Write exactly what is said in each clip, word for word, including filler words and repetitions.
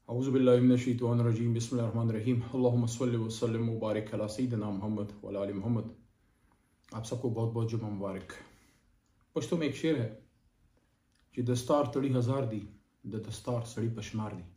औज़ुबिल्लाहि मिनश्शैतानिर्रजीम बिस्मिल्लाहिर्रहमानिर्रहीम अल्लाहुम्मा सल्लि व सल्लिम व बारिक अला सय्यिदिना मुहम्मद व अला आलि मुहम्मद। आप सबको बहुत बहुत जुम्मा मुबारक। पश्तो में एक शेर है कि दस्तार तड़ी हज़ार दी द दस्तार सड़ी पशमार दी।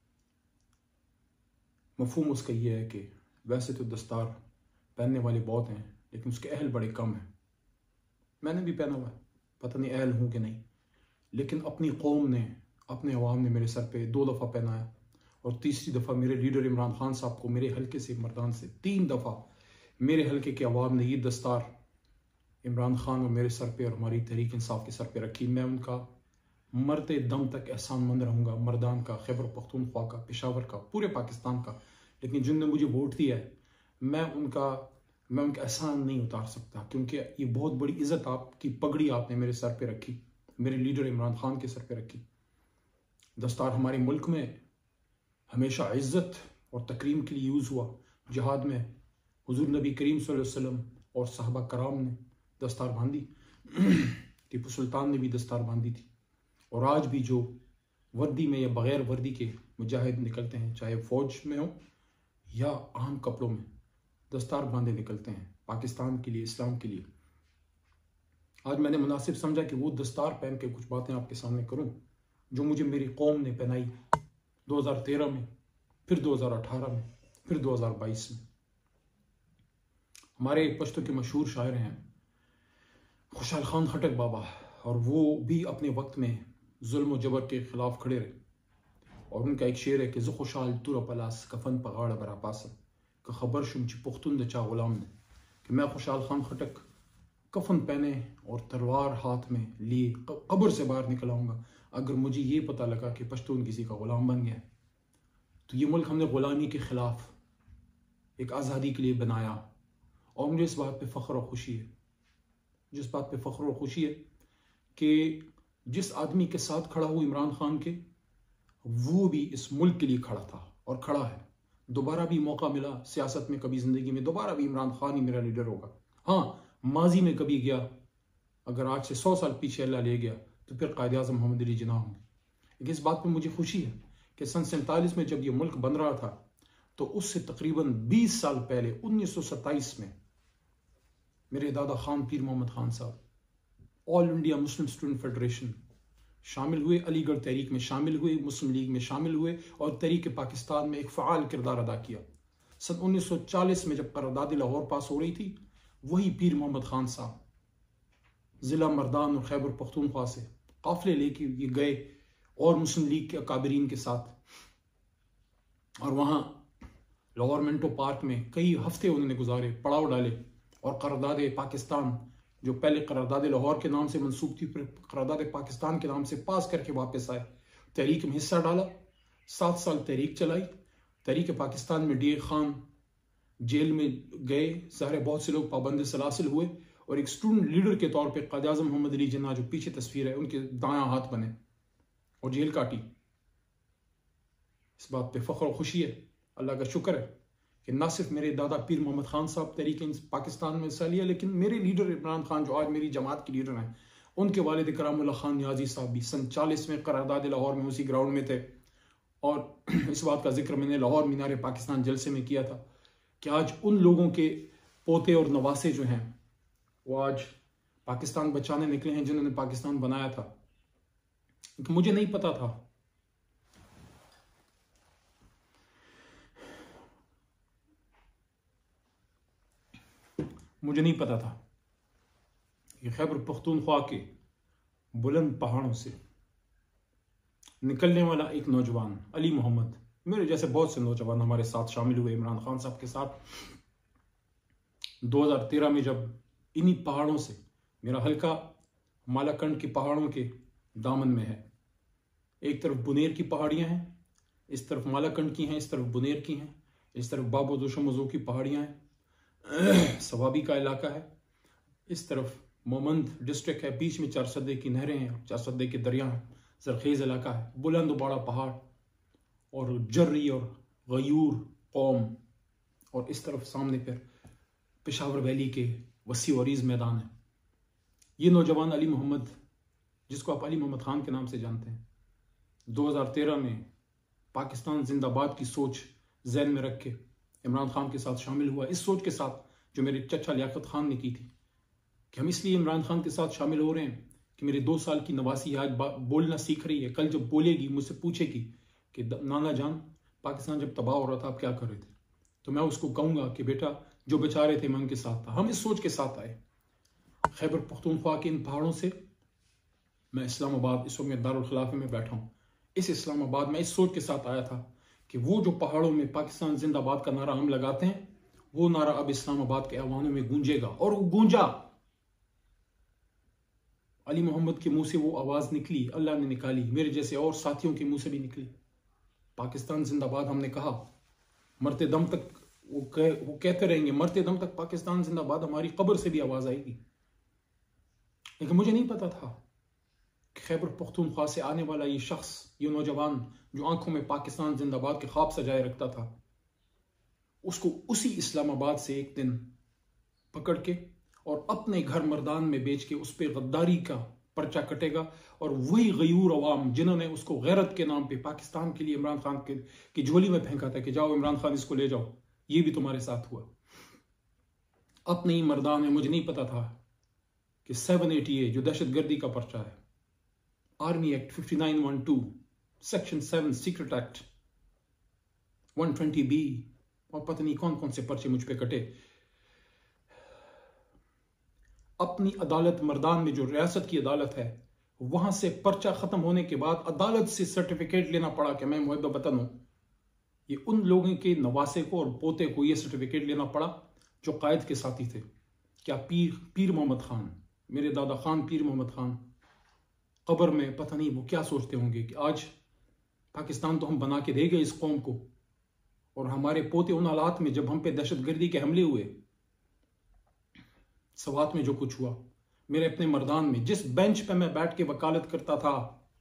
मफ़हूम उसका ये है कि वैसे तो दस्तार पहनने वाले बहुत हैं लेकिन उसके अहल बड़े कम हैं। मैंने भी पहना हुआ है, पता नहीं अहल हूँ कि नहीं, लेकिन अपनी कौम ने, अपने अवाम ने मेरे सर पे दो दफ़ा पहनाया और तीसरी दफ़ा मेरे लीडर इमरान खान साहब को मेरे हल्के से मर्दान से तीन दफ़ा मेरे हल्के के अवाम ने ये दस्तार इमरान खान और मेरे सर पे और हमारी तहरीक इंसाफ के सर पे रखी। मैं उनका मरते दम तक एहसानमंद रहूँगा, मर्दान का, खैबर पख्तूनख्वा का, पेशावर का, पूरे पाकिस्तान का। लेकिन जिनने मुझे वोट दिया है मैं उनका मैं उनका एहसान नहीं उतार सकता, क्योंकि ये बहुत बड़ी इज़्ज़त, आपकी पगड़ी आपने मेरे सर पे रखी, मेरे लीडर इमरान खान के सर पे रखी। दस्तार हमारे मुल्क में हमेशा इज़्ज़त और तकरीम के लिए यूज़ हुआ। जिहाद में हुज़ूर नबी करीम सल्लल्लाहु अलैहि वसल्लम और सहाबा कराम ने दस्तार बांधी, टीपू सुल्तान ने भी दस्तार बांधी थी। और आज भी जो वर्दी में या बग़ैर वर्दी के मुजाहिद निकलते हैं, चाहे फ़ौज में हो या आम कपड़ों में, दस्तार बांधे निकलते हैं पाकिस्तान के लिए, इस्लाम के लिए। आज मैंने मुनासिब समझा कि वो दस्तार पहन के कुछ बातें आपके सामने करूं जो मुझे मेरी कौम ने पहनाई दो हज़ार तेरह में, फिर दो हज़ार अठारह में, फिर दो हज़ार बाईस में। हमारे पश्तो के मशहूर शायर हैं खुशहाल खान खटक बाबा, और वो भी अपने वक्त में जुल्म जबर के खिलाफ खड़े रहे। और उनका एक शेर है कि ज़ो खुशहाल तुर पलास कफन पगाड़ बरा पास का खबर शुम ची पुख्तुन चा गुलाम ने, कि मैं खुशहाल खान खटक कफन पहने और तलवार हाथ में लिए कब्र से बाहर निकल आऊँगा अगर मुझे ये पता लगा कि पश्तून किसी का ग़ुलाम बन गया है। तो ये मुल्क हमने ग़ुलामी के ख़िलाफ़ एक आज़ादी के लिए बनाया, और मुझे इस बात पे फ़ख्र और खुशी है, जिस बात पे फ़ख्र और खुशी है कि जिस आदमी के साथ खड़ा हुआ इमरान खान के, वो भी इस मुल्क के लिए खड़ा था और खड़ा है। दोबारा भी मौका मिला सियासत में, कभी ज़िंदगी में, दोबारा भी इमरान खान ही मेरा लीडर होगा। हाँ, माजी में कभी गया, अगर आज से सौ साल पीछे अल्लाह ले गया तो फिर कायद आज़म मोहम्मद अली जिन्ना होंगे। लेकिन इस बात पर मुझे खुशी है कि सन सैंतालीस में जब ये मुल्क बन रहा था तो उससे तकरीबन बीस साल पहले उन्नीस सौ सत्ताईस में मेरे दादा खान पीर Mohammad Khan sahab all India Muslim student federation शामिल हुए, अलीगढ़ तहरीक में शामिल हुए, मुस्लिम लीग में शामिल हुए और तहरीक पाकिस्तान में एक फ़ाल किरदार अदा किया। सन उन्नीस सौ चालीस में जब करारदाद लाहौर पास हो रही थी, वही पीर मोहम्मद खान साहब ज़िला मर्दान और खैबर पख्तूनख्वा से काफ़िले लेके ये गए और मुस्लिम लीग के अकाबरीन के साथ, और वहाँ लाहौर मिंटो पार्क में कई हफ्ते उन्होंने गुजारे, पड़ाव डाले और करारदाद पाकिस्तान, जो पहले करारदाद लाहौर के नाम से मंसूब थी, फिर करारदाद पाकिस्तान के नाम से पास करके वापस आए, तहरीक में हिस्सा डाला, सात साल तहरीक चलाई। तहरीक पाकिस्तान में डी ए खान जेल में गए, सारे बहुत से लोग पाबंद सलासिल हुए, और एक स्टूडेंट लीडर के तौर पे कायद आज़म मोहम्मद अली जिन्ना, जो पीछे तस्वीर है, उनके दायां हाथ बने और जेल काटी। इस बात पे फ़ख्र और खुशी है, अल्लाह का शुक्र है कि न सिर्फ मेरे दादा पीर मोहम्मद खान साहब तहरीक पाकिस्तान में हिस्सा लिया, लेकिन मेरे लीडर इमरान खान जो आज मेरी जमात के लीडर हैं, उनके वालिद करामुल्लाह खान नियाजी साहब भी सन चालीस में करारदाद लाहौर में उसी ग्राउंड में थे। और इस बात का जिक्र मैंने लाहौर मीनार पाकिस्तान जलसे में किया था कि आज उन लोगों के पोते और नवासे जो हैं वो आज पाकिस्तान बचाने निकले हैं, जिन्होंने पाकिस्तान बनाया था। मुझे नहीं पता था मुझे नहीं पता था कि खैबर पख्तूनख्वा के बुलंद पहाड़ों से निकलने वाला एक नौजवान अली मोहम्मद, मेरे जैसे बहुत से नौजवान हमारे साथ शामिल हुए इमरान खान साहब के साथ दो हज़ार तेरह में, जब इन्हीं पहाड़ों से, मेरा हल्का मालाकंड के पहाड़ों के दामन में है, एक तरफ बुनेर की पहाड़ियां हैं, इस तरफ मालाकंड की हैं, इस तरफ बुनेर की हैं, इस तरफ बाबो दोशमजो की पहाड़ियां हैं, सवाबी का इलाका है, इस तरफ मोमंद डिस्ट्रिक्ट है, बीच में चार सदे की नहरें हैं, चार सदे के दरिया हैं, जरखेज़ इलाका है, बुलंद बड़ा पहाड़ और जर्री और गयूर कौम, और इस तरफ सामने फिर पेशावर वैली के वसी वरीज़ मैदान है। ये नौजवान अली मोहम्मद, जिसको आप अली मोहम्मद खान के नाम से जानते हैं, दो हज़ार तेरह में पाकिस्तान जिंदाबाद की सोच जहन में रख के इमरान खान के साथ शामिल हुआ, इस सोच के साथ जो मेरे चचा लियाकत खान ने की थी कि हम इसलिए इमरान खान के साथ शामिल हो रहे हैं कि मेरे दो साल की नवासी आज बोलना सीख रही है, कल जब बोलेगी मुझसे पूछेगी कि नाना जान पाकिस्तान जब तबाह हो रहा था आप क्या कर रहे थे, तो मैं उसको कहूंगा कि बेटा जो बेचारे थे मैं उनके साथ था। हम इस सोच के साथ आए। खैबर पख्तूनख्वा के इन पहाड़ों से मैं इस्लामाबाद, इस वक्त मैं दारुल खिलाफे में बैठा हूँ, इस इस्लामाबाद में इस सोच के साथ आया था कि वो जो पहाड़ों में पाकिस्तान जिंदाबाद का नारा हम लगाते हैं वो नारा अब इस्लामाबाद के ऐवानों में गूंजेगा। और वो गूंजा, अली मोहम्मद के मुंह से वो आवाज निकली, अल्लाह ने निकाली, मेरे जैसे और साथियों के मुंह से भी निकली। पाकिस्तान जिंदाबाद हमने कहा, मरते दम तक वो कह, वो कहते रहेंगे, मरते दम तक पाकिस्तान जिंदाबाद, हमारी कब्र से भी आवाज आएगी। लेकिन मुझे नहीं पता था कि खैबर पख्तूनख्वा से आने वाला ये शख्स, ये नौजवान जो आंखों में पाकिस्तान जिंदाबाद के ख्वाब सजाए रखता था, उसको उसी इस्लामाबाद से एक दिन पकड़ के और अपने घर मर्दान में बेच के उस पर गद्दारी का पर्चा कटेगा। और वही गयूर अवाम जिन्होंने उसको गैरत के नाम पे पाकिस्तान के लिए इमरान खान के की झोली में फेंका था कि जाओ इमरान खान इसको ले जाओ, ये भी तुम्हारे साथ हुआ। अपने ही मर्दान में मुझे नहीं पता था कि सेवन एटी ए जो दहशतगर्दी का पर्चा है, army act fifty nine one two, section seven secret act one twenty B और पता नहीं कौन कौन से पर्चे मुझ पे कटे। अपनी अदालत मर्दान में जो रियासत की अदालत है, वहां से पर्चा खत्म होने के बाद अदालत से सर्टिफिकेट लेना पड़ा कि मैं मुहब्बत वतन हूं। ये उन लोगों के नवासे को और पोते को ये सर्टिफिकेट लेना पड़ा जो कायद के साथी थे। क्या पीर पीर मोहम्मद खान, मेरे दादा खान पीर मोहम्मद खान, कब्र में पता नहीं वो क्या सोचते होंगे कि आज पाकिस्तान तो हम बना के दे गए इस कौम को, और हमारे पोते उन हालात में जब हम पे दहशतगर्दी के हमले हुए, सवात में जो कुछ हुआ, मेरे अपने मर्दान में जिस बेंच पे मैं बैठ के वकालत करता था,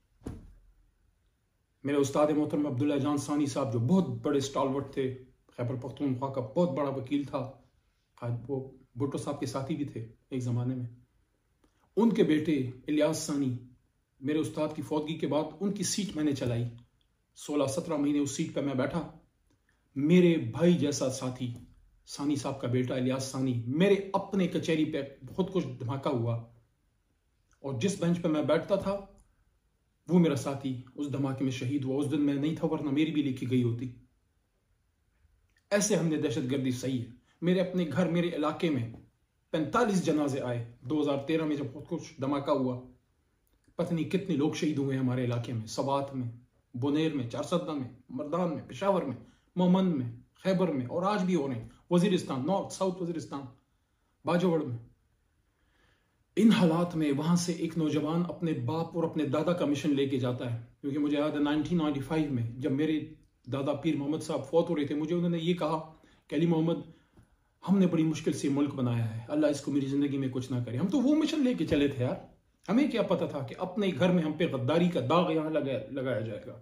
मेरे उस्ताद मोहतरम अब्दुल्ला जान सानी साहब जो बहुत बड़े स्टॉलवर्ट थे, खैबर पख्तूनख्वा का बहुत बड़ा वकील था, वो भुट्टो साहब के साथी भी थे एक ज़माने में, उनके बेटे इलियास सानी, मेरे उस्ताद की फौतगी के बाद उनकी सीट मैंने चलाई। सोलह सत्रह महीने उस सीट पर मैं बैठा। मेरे भाई जैसा साथी सानी साहब का बेटा इलियास सानी, मेरे अपने कचहरी पे बहुत कुछ धमाका हुआ, और जिस बेंच पे मैं बैठता था वो मेरा साथी उस धमाके में शहीद हुआ। उस दिन मैं नहीं था, वरना मेरी भी लिखी गई होती। ऐसे हमने दहशतगर्दी सही है। मेरे अपने घर, मेरे इलाके में पैंतालीस जनाजे आए। दो हजार तेरह में जब बहुत कुछ धमाका हुआ, पता नहीं कितने लोग शहीद हुए हमारे इलाके में, सवात में, बुनेर में, चारसद्दा में, मर्दान में, पेशावर में, मोमंद में, खैबर में, और आज भी हो रहे हैं वजीरिस्तान, नॉर्थ साउथ वजीरिस्तान, बाजोवड़ में। इन हालात में वहां से एक नौजवान अपने बाप और अपने दादा का मिशन लेके जाता है। क्योंकि मुझे याद है नाइनटीन नाइंटी फाइव में जब मेरे दादा पीर मोहम्मद साहब फौत हो रहे थे, मुझे उन्होंने ये कहा कि अली मोहम्मद, हमने बड़ी मुश्किल से मुल्क बनाया है, अल्लाह इसको मेरी जिंदगी में कुछ ना करे। हम तो वो मिशन लेके चले थे यार, हमें क्या पता था कि अपने घर में हम पे गद्दारी का दाग यहां लगा, लगाया जाएगा।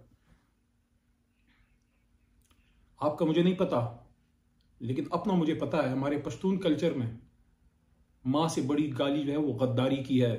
आपका मुझे नहीं पता, लेकिन अपना मुझे पता है, हमारे पश्तून कल्चर में मां से बड़ी गाली जो है वो गद्दारी की है।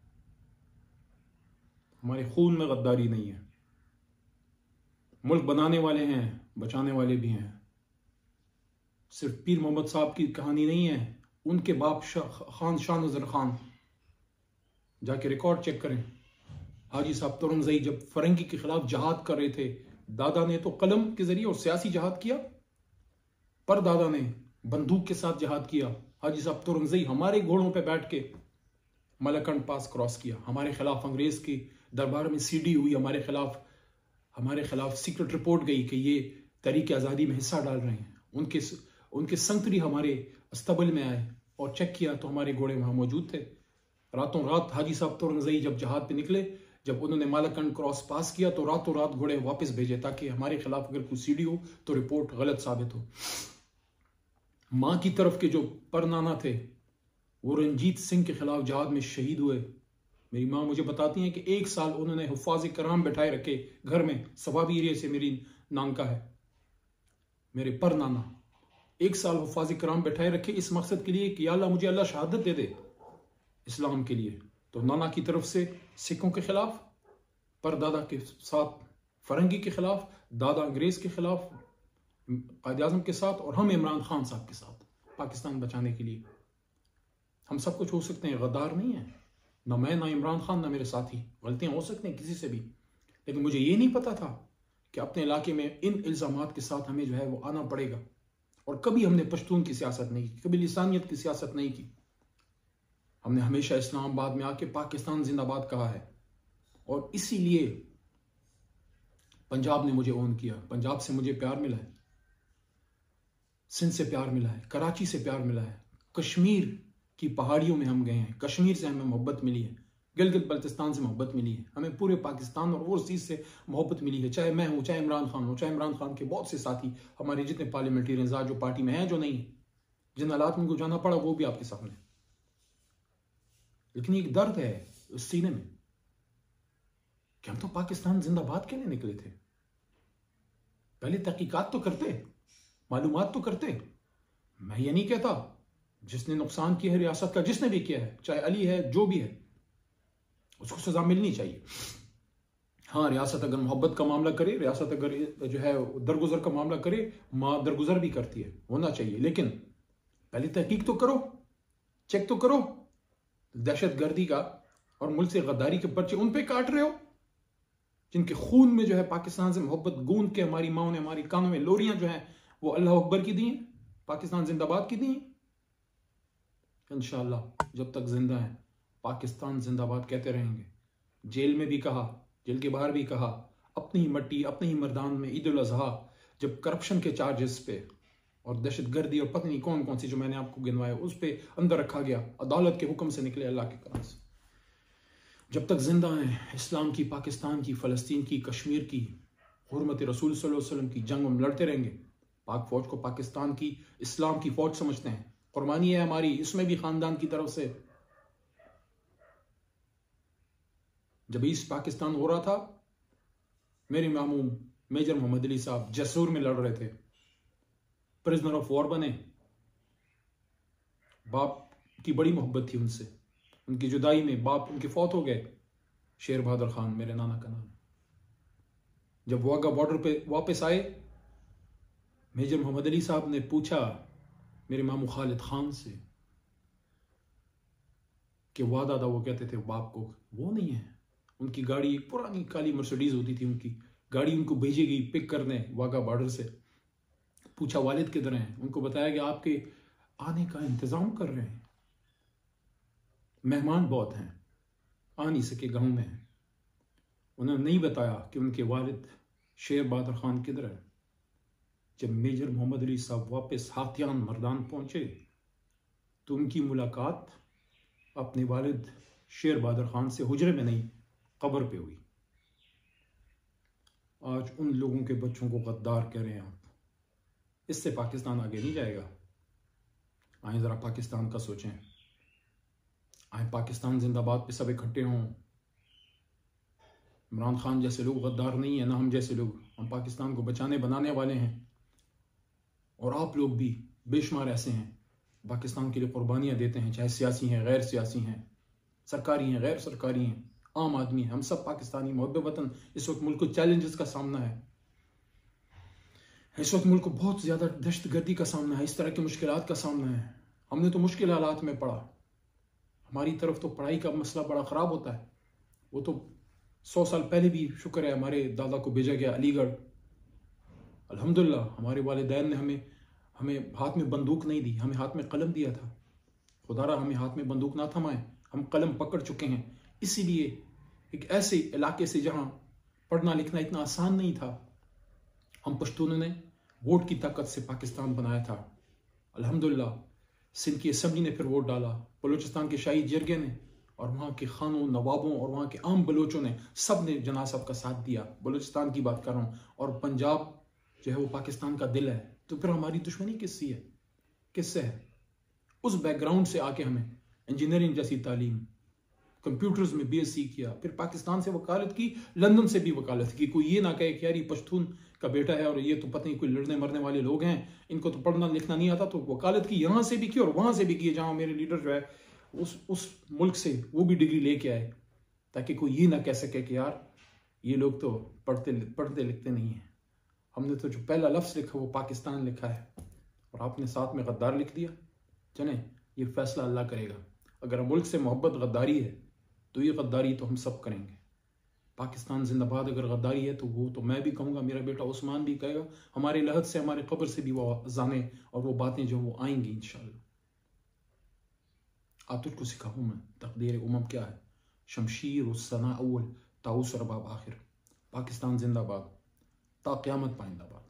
हमारे खून में गद्दारी नहीं है। मुल्क बनाने वाले हैं, बचाने वाले भी हैं। सिर्फ पीर मोहम्मद साहब की कहानी नहीं है, उनके बाप खान शाह नजर खान, जाके रिकॉर्ड चेक करें। हाजी साहब तुरंगज़ई जब फरंगी के खिलाफ जहाद कर रहे थे, दादा ने तो कलम के जरिए और सियासी जहाद किया, पर दादा ने बंदूक के साथ जहाद किया। हाजी साहब तुरंगज़ई हमारे घोड़ों पे बैठ के मलकंड पास क्रॉस किया। हमारे खिलाफ अंग्रेज के दरबार में सीडी हुई, हमारे खिलाफ हमारे खिलाफ सीक्रेट रिपोर्ट गई कि ये तहरीक आज़ादी में हिस्सा डाल रहे हैं। उनके उनके संतरी हमारे अस्तबल में आए और चेक किया तो हमारे घोड़े वहां मौजूद थे। रातों रात हाजी साहब तुरंगज़ई जब जहाद पे निकले, जब उन्होंने मालकंड क्रॉस पास किया तो रातों रात घोड़े वापस भेजे ताकि हमारे खिलाफ अगर कोई सीडी हो तो रिपोर्ट गलत साबित हो। मां की तरफ के जो परनाना थे वो रंजीत सिंह के खिलाफ जहाद में शहीद हुए। मेरी माँ मुझे बताती हैं कि एक साल उन्होंने हुफ़ाज़ कराम बैठाए रखे घर में, सवाबी एरिया से मेरी नानका है, मेरे पर नाना, एक साल हुफ़ाज़ कराम बैठाए रखे इस मकसद के लिए कि या अल्लाह मुझे अल्लाह शहादत दे दे इस्लाम के लिए। तो नाना की तरफ से सिखों के खिलाफ, पर दादा के साथ फरंगी के खिलाफ, दादा अंग्रेज के खिलाफ, कायद आज़म के साथ, और हम इमरान खान साहब के साथ पाकिस्तान बचाने के लिए। हम सब कुछ हो सकते हैं, गद्दार नहीं है, ना मैं, ना इमरान खान, ना मेरे साथी। गलतियां हो सकती हैं किसी से भी, लेकिन मुझे ये नहीं पता था कि अपने इलाके में इन इल्जामात के साथ हमें जो है वो आना पड़ेगा। और कभी हमने पश्तून की सियासत नहीं की, कभी लिसानियत की सियासत नहीं की। हमने हमेशा इस्लामाबाद में आके पाकिस्तान जिंदाबाद कहा है, और इसीलिए पंजाब ने मुझे ओन किया। पंजाब से मुझे प्यार मिला है, सिंध से प्यार मिला है, कराची से प्यार मिला है, कश्मीर की पहाड़ियों में हम गए हैं, कश्मीर से हमें मोहब्बत मिली है, गिलगित बल्तिस्तान से मोहब्बत मिली है, हमें पूरे पाकिस्तान और ओवरसीज से मोहब्बत मिली है। चाहे मैं हूं, चाहे इमरान खान हो, चाहे इमरान खान के बहुत से साथी, हमारे जितने पार्लियामेंटेरियंस आज जो पार्टी में हैं, जो नहीं, जिन हालात में उनको जाना पड़ा वो भी आपके सामने। लेकिन एक दर्द है उस सीने में कि हम तो पाकिस्तान जिंदाबाद के लिए निकले थे। पहले तहकीकात तो करते, मालूमात तो करते। मैं ये नहीं कहता जिसने नुकसान किया है रियासत का, जिसने भी किया है, चाहे अली है, जो भी है, उसको सजा मिलनी चाहिए। हाँ, रियासत अगर मोहब्बत का मामला करे, रियासत अगर जो है दरगुजर का मामला करे, माँ दरगुजर भी करती है, होना चाहिए। लेकिन पहले तहकीक तो करो, चेक तो करो। दहशत गर्दी का और मुल्क से गद्दारी के पर्चे उन पे काट रहे हो जिनके खून में जो है पाकिस्तान से मोहब्बत गूंद के हमारी माओ ने हमारी कानों में लोरियां जो है वो अल्लाह अकबर की दी हैं, पाकिस्तान जिंदाबाद की दी हैं। इंशाअल्लाह जब तक जिंदा है पाकिस्तान जिंदाबाद कहते रहेंगे। जेल में भी कहा, जेल के बाहर भी कहा, अपनी ही मट्टी, अपने ही मैदान में ईद उल अजहा जब करप्शन के चार्जेस पे और दहशतगर्दी और पता नहीं कौन कौन सी जो मैंने आपको गिनवाया उस पे अंदर रखा गया, अदालत के हुक्म से निकले अल्लाह के करम से। जब तक जिंदा हैं इस्लाम की, पाकिस्तान की, फ़लस्तीन की, कश्मीर की, हुर्मत रसूल सल्लल्लाहु अलैहि वसल्लम की जंग हम लड़ते रहेंगे। पाक फौज को पाकिस्तान की, इस्लाम की फौज समझते हैं, कुर्बानी है हमारी, इसमें भी खानदान की तरफ से। जब ईस्ट पाकिस्तान हो रहा था, मेरे मामू मेजर मोहम्मद अली साहब जसूर में लड़ रहे थे, प्रिजनर ऑफ वॉर बने। बाप की बड़ी मोहब्बत थी उनसे, उनकी जुदाई में बाप उनके फौत हो गए। शेर बहादुर खान मेरे नाना का नाम। जब वाघा बॉर्डर पे वापस आए, मेजर मोहम्मद अली साहब ने पूछा मेरे मामू खालिद खान से कि वादा था, वो कहते थे बाप को, वो नहीं है। उनकी गाड़ी एक पुरानी काली मर्सिडीज होती थी, उनकी गाड़ी उनको भेजी गई पिक करने वाघा बॉर्डर से। पूछा वालिद किधर हैं, उनको बताया कि आपके आने का इंतजाम कर रहे हैं, मेहमान बहुत हैं, आ नहीं सके, गांव में हैं। उन्होंने नहीं बताया कि उनके वालिद शेर बहादुर खान किधर है। जब मेजर मोहम्मद अली साहब वापस हाथियान मर्दान पहुंचे तो उनकी मुलाकात अपने वालिद शेर बहादुर खान से हुजरे में नहीं, कब्र पे हुई। आज उन लोगों के बच्चों को गद्दार कह रहे हैं आप। इससे पाकिस्तान आगे नहीं जाएगा। आए जरा पाकिस्तान का सोचें, आए पाकिस्तान जिंदाबाद पे सब इकट्ठे हों। इमरान खान जैसे लोग गद्दार नहीं है, ना हम जैसे लोग। हम पाकिस्तान को बचाने बनाने वाले हैं, और आप लोग भी बेशुमार ऐसे हैं पाकिस्तान के लिए कुर्बानियां देते हैं, चाहे सियासी हैं, गैर सियासी हैं, सरकारी हैं, गैर सरकारी हैं, आम आदमी हैं। हम सब पाकिस्तानी मुहब्बे वतन। इस वक्त मुल्क को चैलेंजेस का सामना है, इस वक्त मुल्क को बहुत ज्यादा दहशतगर्दी का सामना है, इस तरह की मुश्किलात का सामना है। हमने तो मुश्किल हालात में पढ़ा, हमारी तरफ तो पढ़ाई का मसला बड़ा ख़राब होता है। वो तो सौ साल पहले भी शुक्र है हमारे दादा को भेजा गया अलीगढ़। अल्हम्दुलिल्लाह हमारे वालिदैन ने हमें हमें हाथ में बंदूक नहीं दी, हमें हाथ में कलम दिया था। खुदारा हमें हाथ में बंदूक ना थमाए, हम कलम पकड़ चुके हैं। इसीलिए एक ऐसे इलाके से जहाँ पढ़ना लिखना इतना आसान नहीं था, हम पश्तूनों ने वोट की ताकत से पाकिस्तान बनाया था। अल्हम्दुलिल्लाह सिंध की असम्बली ने फिर वोट डाला, बलूचिस्तान के शाही जरगे ने और वहाँ के खानों, नवाबों और वहाँ के आम बलोचों ने, सब ने जना साहब का साथ दिया। बलूचिस्तान की बात कर रहा हूँ। और पंजाब जो है वो पाकिस्तान का दिल है। तो फिर हमारी दुश्मनी किससे है, किससे है? उस बैकग्राउंड से आके हमें इंजीनियरिंग जैसी तालीम, कंप्यूटर्स में बी एस सी किया, फिर पाकिस्तान से वकालत की, लंदन से भी वकालत की। कोई ये ना कहे कि यार ये पश्तून का बेटा है और ये तो पता नहीं कोई लड़ने मरने वाले लोग हैं, इनको तो पढ़ना लिखना नहीं आता। तो वकालत की यहाँ से भी की और वहाँ से भी की, जहाँ मेरे लीडर जो है उस उस मुल्क से वो भी डिग्री लेके आए, ताकि कोई ये ना कह सके कि यार ये लोग तो पढ़ते पढ़ते लिखते नहीं हैं। हमने तो जो पहला लफ्ज़ लिखा वो पाकिस्तान लिखा है और आपने साथ में गद्दार लिख दिया। चलें, ये फैसला अल्लाह करेगा। अगर मुल्क से मोहब्बत गद्दारी है तो ये गद्दारी तो हम सब करेंगे। पाकिस्तान जिंदाबाद अगर गद्दारी है तो वो तो मैं भी कहूँगा, मेरा बेटा उस्मान भी कहेगा, हमारे लहद से हमारे कब्र से भी वो अज़ाने और वो बातें जो वो आएंगी इंशाअल्लाह। आतुर को सिखाऊँ मैं तकदीर उमम क्या है। शमशीर उस्सना अव्वल ताउस रबाब आखिर। पाकिस्तान जिंदाबाद ता क़यामत पाइंदाबाद।